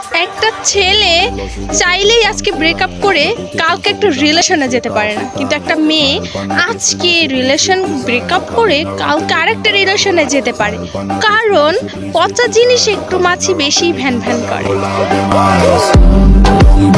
একটা ছেলে চাইলেই আজকে ব্রেকআপ করে কালকে একটা রিলেশনে যেতে পারে না, কিন্তু একটা মেয়ে আজকে রিলেশন ব্রেকআপ করে কালকে আরেকটা রিলেশনে যেতে পারে, কারণ পচা জিনিস একটু মাছি বেশি ভ্যান ভ্যান করে।